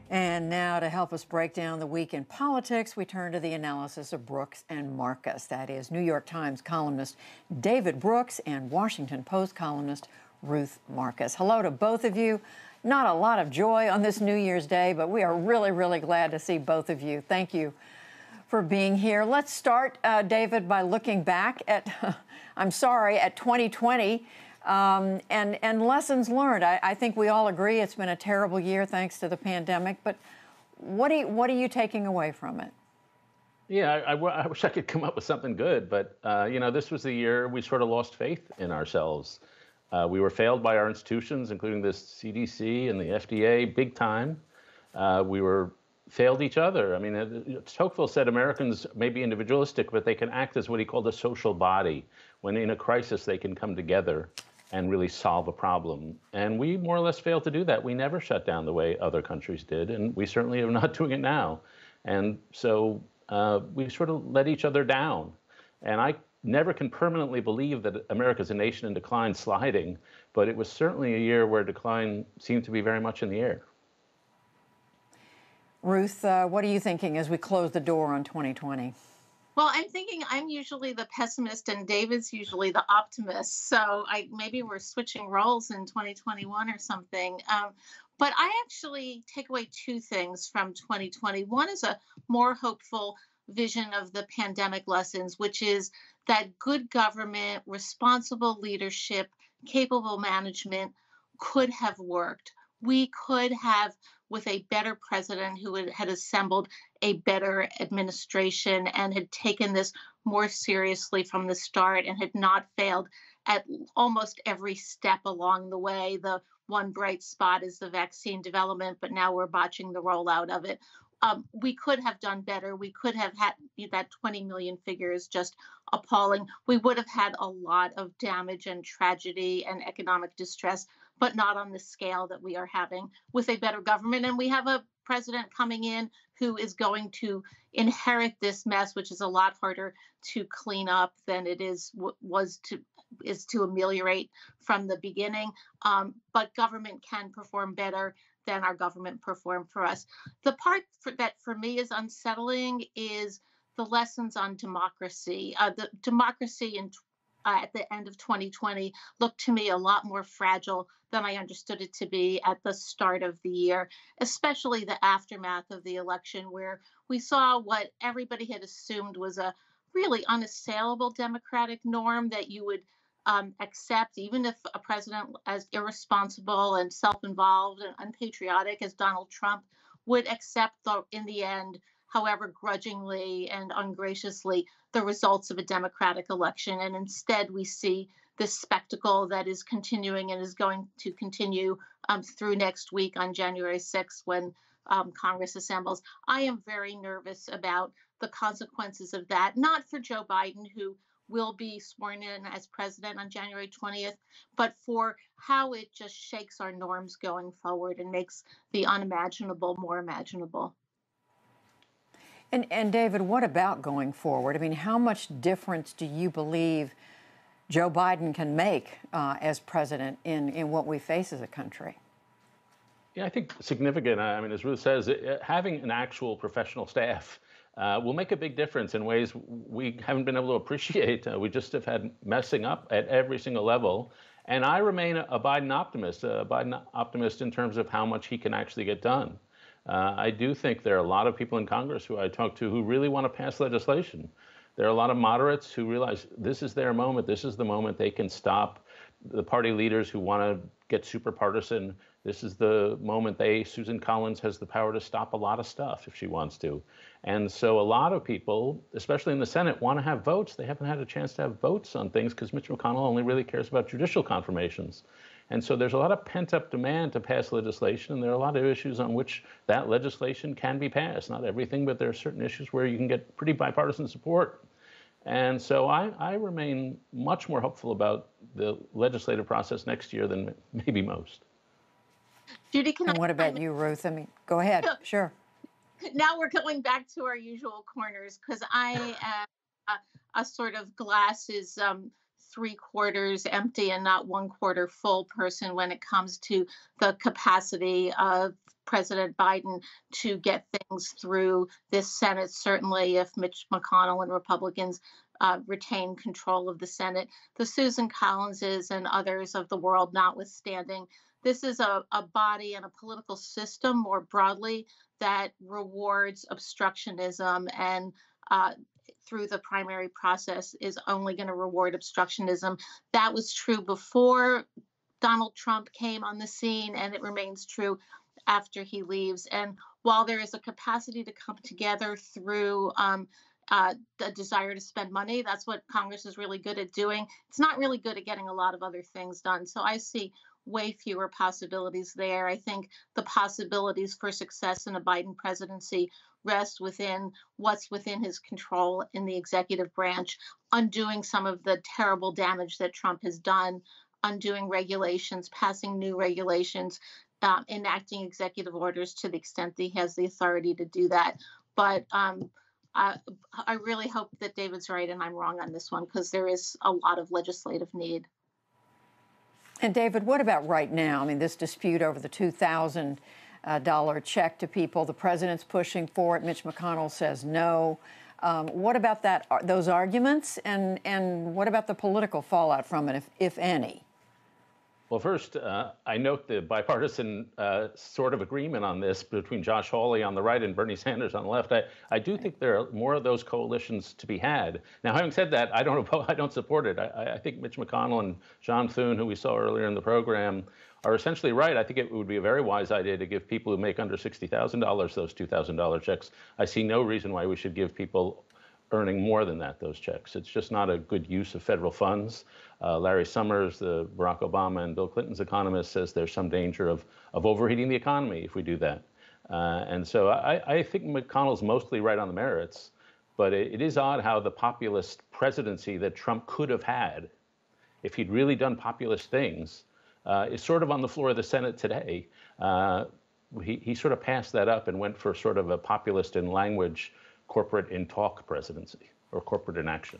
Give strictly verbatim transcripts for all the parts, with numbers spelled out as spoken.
And now to help us break down the week in politics, we turn to the analysis of Brooks and Marcus. That is New York Times columnist David Brooks and Washington Post columnist Ruth Marcus. Hello to both of you. Not a lot of joy on this New Year's Day, but we are really, really glad to see both of you. Thank you for being here. Let's start, uh, David, by looking back at, I'm sorry, at twenty twenty. Um, and, and lessons learned. I, I think we all agree it's been a terrible year thanks to the pandemic. But what, do you, what are you taking away from it? Yeah, I, I, I wish I could come up with something good. But, uh, you know, this was the year we sort of lost faith in ourselves. Uh, we were failed by our institutions, including the C D C and the F D A, big time. Uh, we were failed each other. I mean, Tocqueville said Americans may be individualistic, but they can act as what he called a social body. When in a crisis, they can come together and really solve a problem. And we more or less failed to do that. We never shut down the way other countries did, and we certainly are not doing it now. And so uh, we sort of let each other down. And I never can permanently believe that America's a nation in decline sliding, but it was certainly a year where decline seemed to be very much in the air. Ruth, uh, what are you thinking as we close the door on twenty twenty? Well, I'm thinking I'm usually the pessimist and David's usually the optimist. So I maybe we're switching roles in twenty twenty-one or something. Um, but I actually take away two things from twenty twenty. One is a more hopeful vision of the pandemic lessons, which is that good government, responsible leadership, capable management could have worked. We could have, with a better president who had, had assembled a better administration and had taken this more seriously from the start and had not failed at almost every step along the way. The one bright spot is the vaccine development, but now we're botching the rollout of it. Um, we could have done better. We could have had that twenty million figure is just appalling. We would have had a lot of damage and tragedy and economic distress, but not on the scale that we are having with a better government. And we have a president coming in who is going to inherit this mess, which is a lot harder to clean up than it is was to is to ameliorate from the beginning. Um, but government can perform better than our government performed for us. The part for, that for me is unsettling is the lessons on democracy. Uh, the democracy in Uh, at the end of twenty twenty looked to me a lot more fragile than I understood it to be at the start of the year, especially the aftermath of the election, where we saw what everybody had assumed was a really unassailable democratic norm that you would um, accept, even if a president as irresponsible and self-involved and unpatriotic as Donald Trump would accept, the, in the end, however grudgingly and ungraciously, the results of a democratic election. And instead, we see this spectacle that is continuing and is going to continue um, through next week on January sixth when um, Congress assembles. I am very nervous about the consequences of that, not for Joe Biden, who will be sworn in as president on January twentieth, but for how it just shakes our norms going forward and makes the unimaginable more imaginable. And, and David, what about going forward? I mean, how much difference do you believe Joe Biden can make uh, as president in, in what we face as a country? Yeah, I think significant. I mean, as Ruth says, it, having an actual professional staff uh, will make a big difference in ways we haven't been able to appreciate. Uh, we just have had messing up at every single level. And I remain a Biden optimist, a Biden optimist in terms of how much he can actually get done. Uh, I do think there are a lot of people in Congress who I talk to who really want to pass legislation. There are a lot of moderates who realize this is their moment. This is the moment they can stop the party leaders who want to get super partisan. This is the moment they, Susan Collins, has the power to stop a lot of stuff if she wants to. And so a lot of people, especially in the Senate, want to have votes. They haven't had a chance to have votes on things because Mitch McConnell only really cares about judicial confirmations. And so there's a lot of pent-up demand to pass legislation, and there are a lot of issues on which that legislation can be passed. Not everything, but there are certain issues where you can get pretty bipartisan support. And so I, I remain much more hopeful about the legislative process next year than maybe most. Judy, can and I? what about you, Ruth? I mean, go ahead. Sure. Now we're going back to our usual corners because I am a, a sort of glass is um, three quarters empty and not one quarter full person when it comes to the capacity of President Biden to get things through this Senate, certainly if Mitch McConnell and Republicans uh, retain control of the Senate. The Susan Collinses and others of the world notwithstanding, this is a, a body and a political system more broadly that rewards obstructionism, and uh, through the primary process is only going to reward obstructionism. That was true before Donald Trump came on the scene, and it remains true after he leaves. And while there is a capacity to come together through um, uh, the desire to spend money, that's what Congress is really good at doing. It's not really good at getting a lot of other things done. So I see way fewer possibilities there. I think the possibilities for success in a Biden presidency rest within what's within his control in the executive branch, undoing some of the terrible damage that Trump has done, undoing regulations, passing new regulations, uh, enacting executive orders to the extent that he has the authority to do that. But um, I, I really hope that David's right and I'm wrong on this one, because there is a lot of legislative need. And David, what about right now? I mean, this dispute over the two thousand dollars check to people, the president's pushing for it. Mitch McConnell says no. Um, what about that? Those arguments, and and what about the political fallout from it, if if any? Well, first, uh, I note the bipartisan uh, sort of agreement on this between Josh Hawley on the right and Bernie Sanders on the left. I, I do think there are more of those coalitions to be had. Now, having said that, I don't I don't support it. I, I think Mitch McConnell and John Thune, who we saw earlier in the program, are essentially right. I think it would be a very wise idea to give people who make under sixty thousand dollars those two thousand dollars checks. I see no reason why we should give people earning more than that those checks. It's just not a good use of federal funds. Uh, Larry Summers, the Barack Obama and Bill Clinton's economist, says there's some danger of, of overheating the economy if we do that. Uh, and so I, I think McConnell's mostly right on the merits, but it, it is odd how the populist presidency that Trump could have had, if he'd really done populist things, uh, is sort of on the floor of the Senate today. Uh, he, he sort of passed that up and went for sort of a populist in language, corporate in talk presidency, or corporate in action.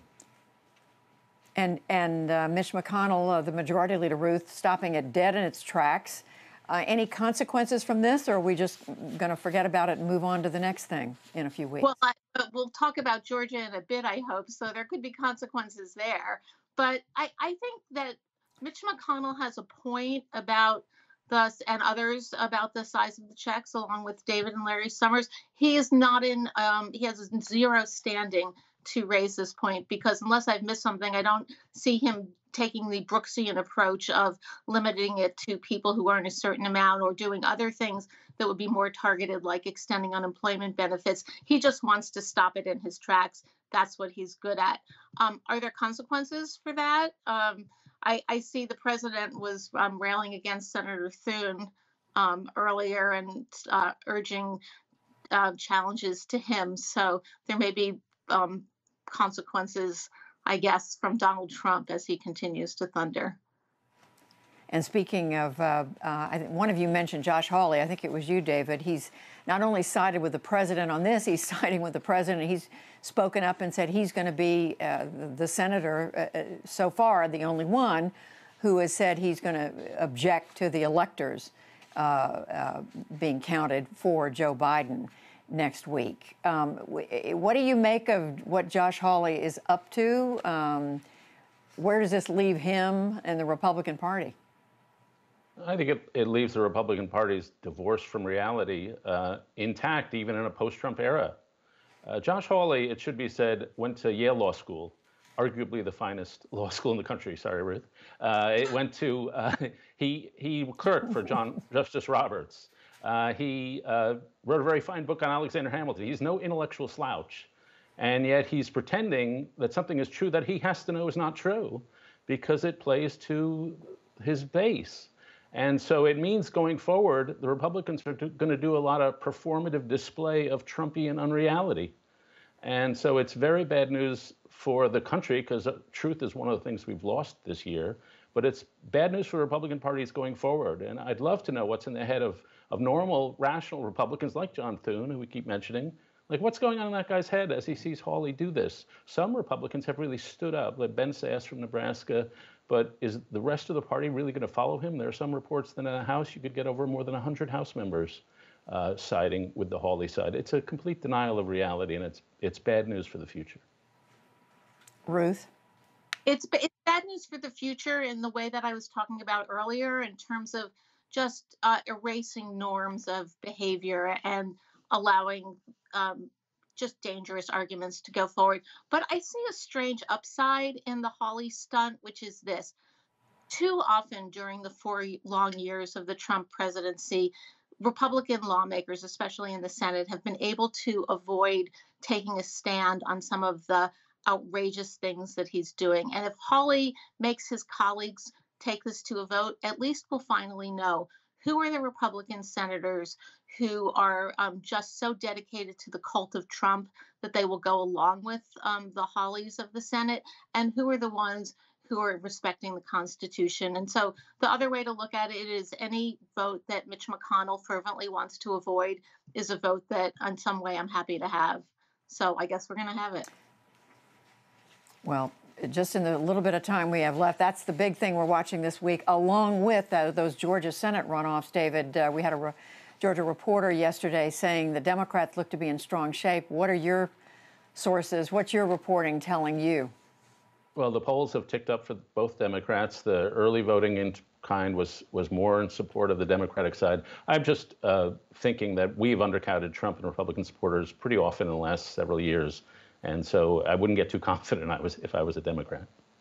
And, and uh, Mitch McConnell, uh, the Majority Leader, Ruth, stopping it dead in its tracks. Uh, any consequences from this, or are we just going to forget about it and move on to the next thing in a few weeks? Well, I, we'll talk about Georgia in a bit, I hope, so there could be consequences there. But I, I think that Mitch McConnell has a point about us and others about the size of the checks, along with David and Larry Summers. He is not in, um, he has zero standing to raise this point, because unless I've missed something, I don't see him taking the Brooksian approach of limiting it to people who earn a certain amount or doing other things that would be more targeted, like extending unemployment benefits. He just wants to stop it in his tracks. That's what he's good at. Um, are there consequences for that? Um, I, I see the president was um, railing against Senator Thune um, earlier and uh, urging uh, challenges to him. So there may be um, consequences, I guess, from Donald Trump as he continues to thunder. And speaking of, uh, uh, I think one of you mentioned Josh Hawley. I think it was you, David. He's not only sided with the president on this, he's siding with the president. He's spoken up and said he's going to be uh, the, the senator, uh, so far, the only one who has said he's going to object to the electors uh, uh, being counted for Joe Biden next week. Um, what do you make of what Josh Hawley is up to? Um, where does this leave him and the Republican Party? I think it, it leaves the Republican Party's divorce from reality uh, intact, even in a post-Trump era. Uh, Josh Hawley, it should be said, went to Yale Law School, arguably the finest law school in the country. Sorry, Ruth. Uh, it went to, uh, he, he clerked for John Justice Roberts. Uh, he uh, wrote a very fine book on Alexander Hamilton. He's no intellectual slouch. And yet he's pretending that something is true that he has to know is not true because it plays to his base. And so it means going forward, the Republicans are going to do a lot of performative display of Trumpian unreality. And so it's very bad news for the country, because truth is one of the things we've lost this year. But it's bad news for Republican parties going forward. And I'd love to know what's in the head of, of normal, rational Republicans like John Thune, who we keep mentioning. Like, what's going on in that guy's head as he sees Hawley do this? Some Republicans have really stood up, like Ben Sass from Nebraska. But is the rest of the party really going to follow him? There are some reports that in the House you could get over more than one hundred House members uh, siding with the Hawley side. It's a complete denial of reality, and it's it's bad news for the future. Ruth? It's, it's bad news for the future in the way that I was talking about earlier, in terms of just uh, erasing norms of behavior and allowing um, just dangerous arguments to go forward. But I see a strange upside in the Hawley stunt, which is this. Too often during the four long years of the Trump presidency, Republican lawmakers, especially in the Senate, have been able to avoid taking a stand on some of the outrageous things that he's doing. And if Hawley makes his colleagues take this to a vote, at least we'll finally know who are the Republican senators who are um, just so dedicated to the cult of Trump that they will go along with um, the Hawleys of the Senate, and who are the ones who are respecting the Constitution. And so the other way to look at it is any vote that Mitch McConnell fervently wants to avoid is a vote that in some way I'm happy to have. So I guess we're going to have it. Well, just in the little bit of time we have left, that's the big thing we're watching this week, along with uh, those Georgia Senate runoffs. David, uh, we had a re- Georgia reporter yesterday saying the Democrats look to be in strong shape. What are your sources? What's your reporting telling you? Well, the polls have ticked up for both Democrats. The early voting in kind was was more in support of the Democratic side. I'm just uh, thinking that we've undercounted Trump and Republican supporters pretty often in the last several years. And so I wouldn't get too confident I was, if I was a Democrat.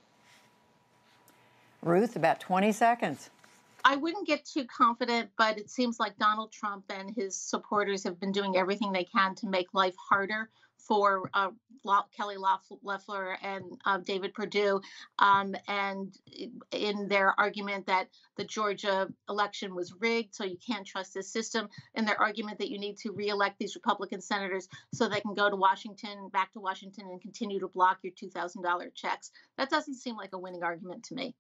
Ruth, about twenty seconds. I wouldn't get too confident, but it seems like Donald Trump and his supporters have been doing everything they can to make life harder for uh, Kelly Loeffler and uh, David Perdue, um, and in their argument that the Georgia election was rigged, so you can't trust this system, and their argument that you need to reelect these Republican senators so they can go to Washington, back to Washington, and continue to block your two thousand dollars checks. That doesn't seem like a winning argument to me.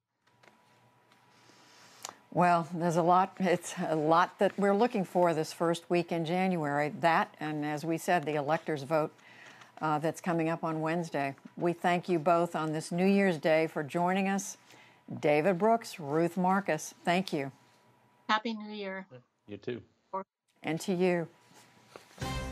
Well, there's a lot, it's a lot that we're looking for this first week in January. That, and as we said, the electors' vote uh, that's coming up on Wednesday. We thank you both on this New Year's Day for joining us. David Brooks, Ruth Marcus, thank you. Happy New Year. You too. And to you.